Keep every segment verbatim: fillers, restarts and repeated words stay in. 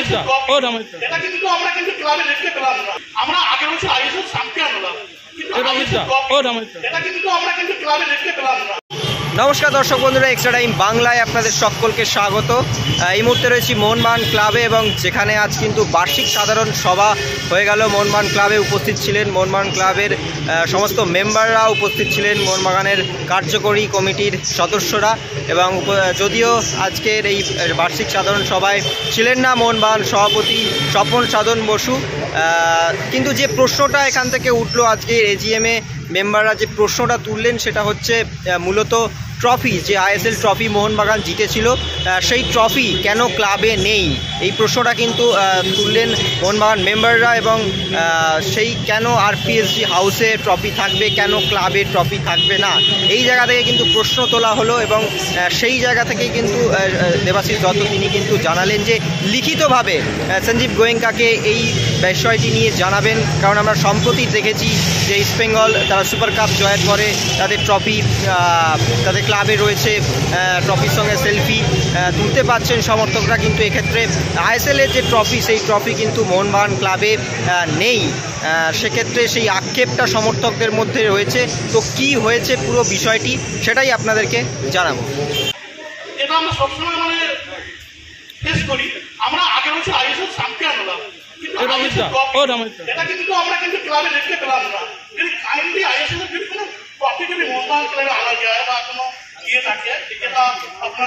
এটা কিন্তু আমরা কিন্তু ক্লাবে দেখতে পেলাম না। আমরা আগের বছর আইএসএল চ্যাম্পিয়ন হলাম, কিন্তু এটা কিন্তু আমরা কিন্তু ক্লাবে দেখতে পেলাম না। নমস্কার দর্শক বন্ধুরা, এক্সট্রা টাইম বাংলায় আপনাদের সকলকে স্বাগত। এই মুহূর্তে রয়েছি মোহনবাগান ক্লাবে এবং যেখানে আজ কিন্তু বার্ষিক সাধারণ সভা হয়ে গেল। মোহনবাগান ক্লাবে উপস্থিত ছিলেন মোহনবাগান ক্লাবের সমস্ত মেম্বাররা, উপস্থিত ছিলেন মোহনবাগানের কার্যকরী কমিটির সদস্যরা এবং যদিও আজকের এই বার্ষিক সাধারণ সভায় ছিলেন না মোহনবাগান সভাপতি স্বপন সাধন বসু, কিন্তু যে প্রশ্নটা এখান থেকে উঠলো আজকে এজিএমে মেম্বাররা যে প্রশ্নটা তুললেন সেটা হচ্ছে মূলত ট্রফি, যে আইএসএল ট্রফি মোহনবাগান জিতেছিল সেই ট্রফি কেন ক্লাবে নেই, এই প্রশ্নটা কিন্তু তুললেন মোহনবাগান মেম্বাররা। এবং সেই কেন আরপিএসজি হাউসে ট্রফি থাকবে, কেন ক্লাবে ট্রফি থাকবে না, এই জায়গা থেকে কিন্তু প্রশ্ন তোলা হলো এবং সেই জায়গা থেকে কিন্তু দেবাশিস দত্ত তিনি কিন্তু জানালেন যে লিখিতভাবে সঞ্জীব গোয়েঙ্কাকে এই বিষয়টি নিয়ে জানাবেন। কারণ আমরা সম্প্রতি দেখেছি যে ইস্ট বেঙ্গল তারা সুপার কাপ জয়ের পরে তাদের ট্রফি তাদের ক্লাবে রয়েছে, ট্রফির সঙ্গে সেলফি তুলতে পারছেন সমর্থকরা, কিন্তু এক্ষেত্রে আইএসএলের যে ট্রফি সেই ট্রফি কিন্তু মোহনবাগান ক্লাবে নেই। সেক্ষেত্রে সেই আক্ষেপটা সমর্থকদের মধ্যে রয়েছে। তো কি হয়েছে পুরো বিষয়টি সেটাই আপনাদেরকে জানাবো। এটা আমরা সবসময় মানে ফেস করি। আমরা আগের বছর আইএসএল চ্যাম্পিয়ন হলাম, কিন্তু এটা কিন্তু আমরা কিন্তু ক্লাবে দেখতে পেলাম না। যদি কাইন্ডলি আইএসএল এর কোনো ট্রফি যদি মোহনবাগান ক্লাবে আনা যায় বা কোনো ইয়ে থাকে, যেটা আপনার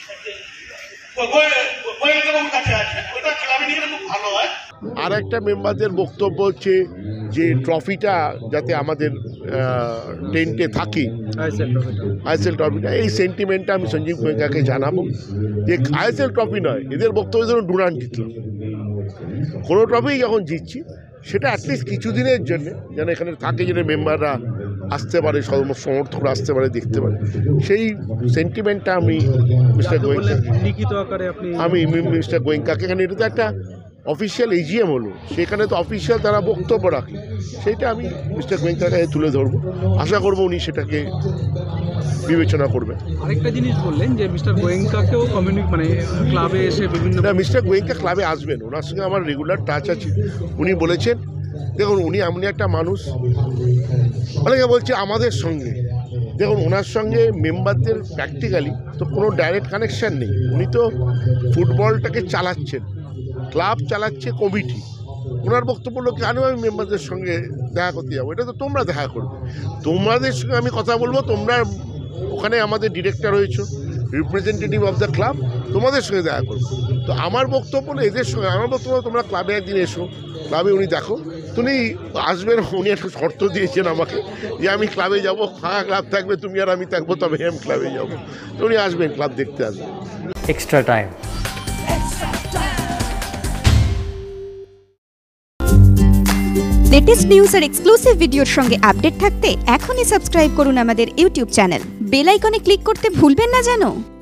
গোয়েঙ্কাবাবুর কাছে আছে, ওইটা ক্লাবে নিয়ে খুব ভালো হয়। আর একটা মেম্বারদের বক্তব্য হচ্ছে যে ট্রফিটা যাতে আমাদের টেন্টে থাকে, আইএসএল ট্রফিটা, এই সেন্টিমেন্টটা আমি সঞ্জীব গোয়েঙ্কাকে জানাবো যে আইএসএল ট্রফি নয়, এদের বক্তব্য ধরুন ডুরান্ট জিতলাম, কোনো ট্রফি যখন জিতছি সেটা অ্যাটলিস্ট কিছুদিনের জন্য যেন এখানে থাকে, যেন মেম্বাররা আসতে পারে, সমর্থকরা আসতে পারে, দেখতে পারে, সেই সেন্টিমেন্টটা আমি মিস্টার গোয়েঙ্কা লিখিত আকারে আপনি আমি মিস্টার গোয়েঙ্কাকে, এখানে এটা তো একটা অফিসিয়াল এজিএম হলো, সেখানে তো অফিসিয়াল তারা বক্তব্য রাখে, সেইটা আমি মিস্টার গোয়েঙ্কার কাছে তুলে ধরবো। আশা করবো উনি সেটাকে বিবেচনা করবেন। আরেকটা জিনিস বললেন যে মিস্টার গোয়েঙ্কাকেও কমিউনিক মানে ক্লাবে এসে বিভিন্ন মিস্টার গোয়েঙ্কা ক্লাবে আসবেন, ওনার সঙ্গে আমার রেগুলার টাচ আছে। উনি বলেছেন, দেখুন উনি এমনি একটা মানুষ, অনেকে বলছে আমাদের সঙ্গে, দেখুন ওনার সঙ্গে মেম্বারদের প্র্যাকটিক্যালি তো কোনো ডাইরেক্ট কানেকশান নেই। উনি তো ফুটবলটাকে চালাচ্ছেন, ক্লাব চালাচ্ছে কমিটি। ওনার বক্তব্য হলো কেন আমি মেম্বারদের সঙ্গে দেখা করতে যাবো, এটা তো তোমরা দেখা করবে, তোমাদের সঙ্গে আমি কথা বলবো, তোমরা ওখানে আমাদের ডিরেক্টর রয়েছে, রিপ্রেজেন্টেটিভ অফ দ্য ক্লাব, তোমাদের সঙ্গে দেখা করবো। তো আমার বক্তব্য হলো এদের সঙ্গে, আমার বক্তব্য তোমরা ক্লাবে একদিন এসো, ক্লাবে উনি দেখো, তুমি আসবেন, উনি একটা শর্ত দিয়েছেন আমাকে যে আমি ক্লাবে যাবো, ফাঁকা ক্লাব থাকবে, তুমি আর আমি থাকবো, তবে আমি ক্লাবে যাবো। তো উনি আসবেন, ক্লাব দেখতে আসবেন। Extra time. লেটেস্ট নিউজ আর এক্সক্লুসিভ ভিডিওর সঙ্গে আপডেট থাকতে এখনই সাবস্ক্রাইব করুন আমাদের ইউটিউব চ্যানেল। বেল আইকনে ক্লিক করতে ভুলবেন না যেন।